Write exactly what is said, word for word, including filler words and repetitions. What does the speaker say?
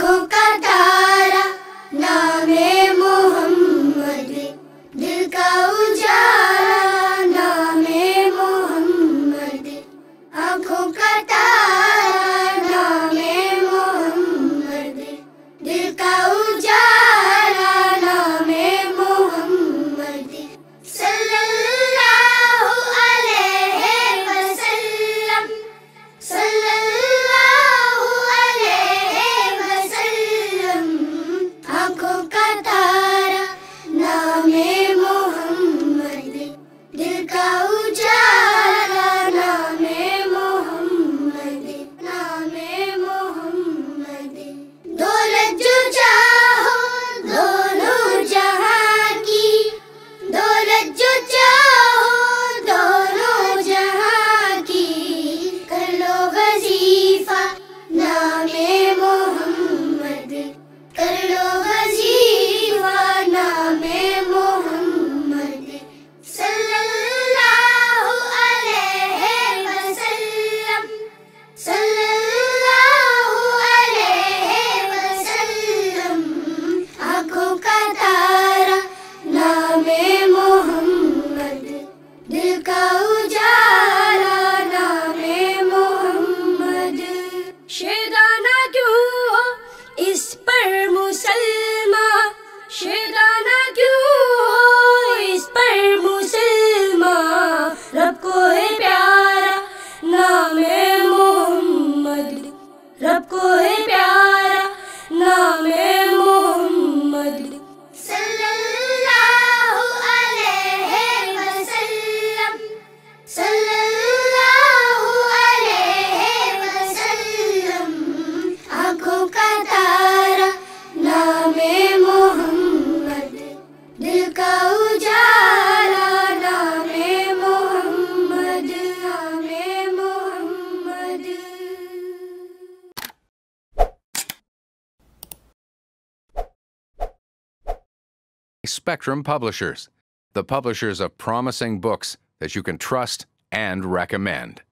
आँखों का तारा नामे मोहम्मद, दिल का उजाला नामे मोहम्मद। आँखों का तारा नामे मोहम्मद, दिल का उजाला नामे मोहम्मद। सल्लल्लाहु अलैहि वसल्लम, सल्लल्लाहु अलैहि वसल्लम। आँखों का तारा नामे मोहम्मद, दिल का उजाला नामे मोहम्मद, नामे मोहम्मद। दौलत जो चाहो दोनों जहां की, दौलत जो चाहो दोनों जहां की। कर लो वजीफा नामे मोहम्मद, कर लो वजीफा नामे मोहम्मद। सल्लल्लाहु अलैहि वसल्लम, सल्लल्लाहु अलैहि वसल्लम। आँखों का तारा नामे मोहम्मद, दिल का उजाला नामे मोहम्मद। शेदाना क्यों हो इस पर मुसलमान, शेदाना क्यों हो इस पर मुसलमान। रब को है प्यारा नामे मोहम्मद, रब को है प्यारा नामे मोहम्मद। सल्लल्लाहु अलैहि वसल्लम, सल्लल्लाहु अलैहि वसल्लम। आँखों का तारा नामे मोहम्मद, दिल का उजाला नामे मोहम्मद, नामे Mohammad. Spectrum Publishers, the publishers of promising books that you can trust and recommend.